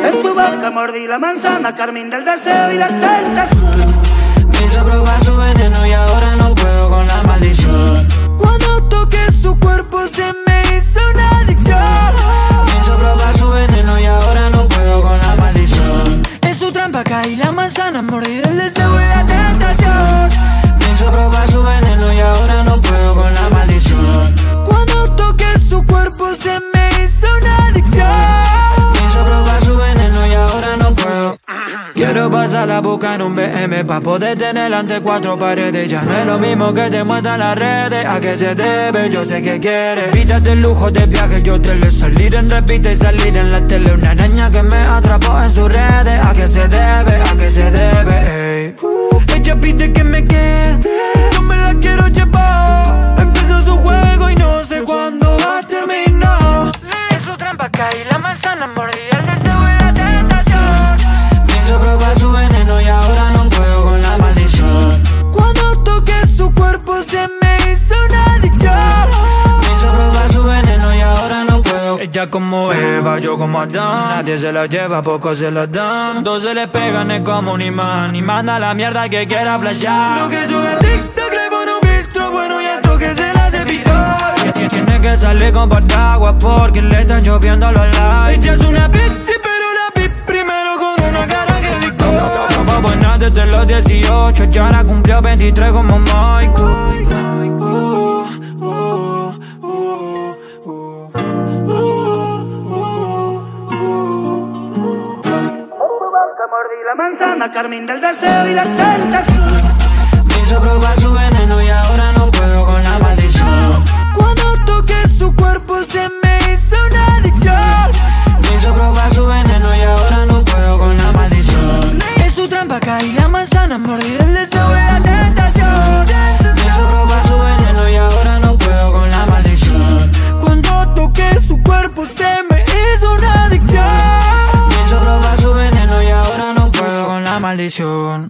En tu boca mordí la manzana, carmín del deseo y la tentación. Me hizo probar su veneno y ahora no puedo con la maldición. Cuando toqué su cuerpo se me hizo una adicción. Me hizo probar su veneno y ahora no puedo con la maldición. En su trampa caí la manzana, mordí del deseo y la tentación. Me hizo probar su veneno y ahora no puedo con la maldición. Cuando toqué su cuerpo se me hizo una adicción. Me hizo probar su veneno y ahora no puedo. Quiero pasar la boca en un BM pa' poder tener ante cuatro paredes. Ya no es lo mismo que te muestran las redes. ¿A qué se debe? Yo sé que quieres. Evítate el lujo de viaje, yo te le salir en repite y salir en la tele. Una araña que me atrapó en sus redes. ¿A qué se debe? ¿A qué se debe? Ey. Ella pide que me quede, yo me la quiero llevar. Empezó su juego y no sé cuándo va a terminar. En su trampa caí la manzana, mordí el deseo y la tentación. Me hizo probar su veneno y ahora no puedo con la maldición. Cuando toqué su cuerpo se me hizo una adicción. Me hizo probar su veneno y ahora no puedo. Ella como Eva, yo como Adán. Nadie se la lleva, pocos se la dan. Dos se le pegan, es como un imán. Y manda la mierda que quiera flashear. Lo que sube al TikTok le pone un filtro bueno y al toque se la hace picar. Tiene que salir con paraguas porque le están lloviendo los likes. Ella es una bitch, pero la vi primero con una cara que licor. Como buena desde los 18, ya la cumplió 23 como Mike. Mordí la manzana, carmín del deseo y la tentación. Me hizo probar su veneno y ahora no puedo con la maldición. Cuando toqué su cuerpo se me hizo una adicción. Me hizo probar su veneno y ahora no puedo con la maldición. En su trampa caí la manzana, mordí el deseo y la tentación. Me hizo probar su veneno y ahora no puedo con la maldición. Cuando toqué su cuerpo se me hizo una adicción. Me hizo probar su veneno y ahora no puedo con la maldición.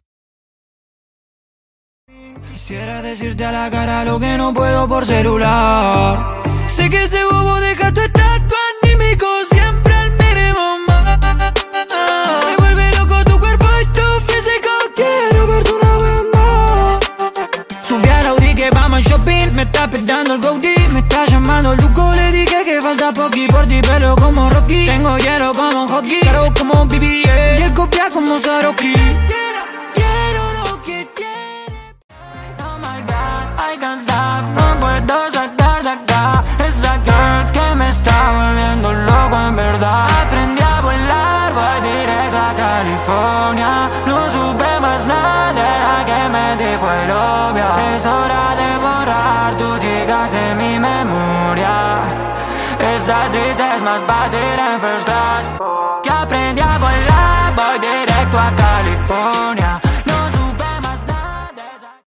Quisiera decirte a la cara lo que no puedo por celular. Sé que ese bobo deja tu estado anímico siempre al mínimo. Me vuelve loco tu cuerpo y tu físico. Quiero verte una vez más. Subí al Audi que vamos a shopping. Me está esperando el Gaudí. Me está llamando Luco. Le dije que falta poqui por ti, pero como Rocky. Tengo hielo como hockey, caro como BBA. Y el copia como Saroki. Quiero lo que tienes. Oh my God, I can't stop. No puedo sacar de acá esa girl que me está volviendo loco en verdad. Aprendí a volar, voy directo a California. No supe más nada que me dijo el obvio. Es hora de borrar tu chica de mi memoria. Esta triste es más fácil en first class. Que aprendí a volar, voy directo a California.